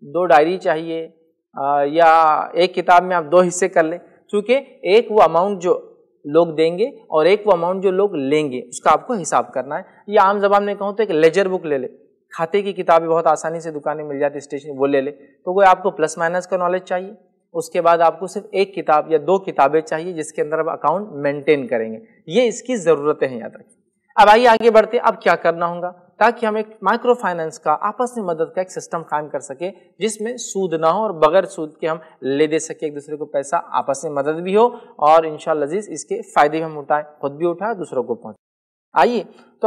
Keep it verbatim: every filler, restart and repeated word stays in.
دو diary چاہیے یا ایک کتاب میں آپ دو حصے کر لیں، چونکہ ایک وہ اماؤنٹ جو لوگ دیں گے اور ایک وہ اماؤنٹ جو لوگ لیں گے اس کا آپ کو حساب کرنا ہے۔ یا عام زبان میں کہوں تو ایک لیجر بک لے لے، کھاتے کی کتابیں بہت آسانی سے دکانیں مل جاتی اسٹیشن، وہ لے لے۔ تو کوئی آپ کو پلس مائنس کا نالج چاہیے، اس کے بعد آپ کو صرف ایک کتاب یا دو کتابیں چاہیے جس کے اندر آپ اکاؤنٹ مینٹین کریں گے، یہ اس کی ضرورتیں ہیں، یاد رکھیں۔ اب آئیے آگے بڑھتے ہیں، اب کیا کرنا ہوگا تاکہ ہم ایک مائکرو فائنانس کا آپس میں مدد کا ایک سسٹم قائم کر سکیں جس میں سود نہ ہو اور بغیر سود کے ہم لے دے سکیں ایک دوسرے کو پیسہ، آپس میں مدد بھی ہو اور انشاءاللہ عزیز اس کے فائدے بھی ہم اٹھائیں، خود بھی اٹھائیں دوسروں کو پہنچائیں۔ آئیے تو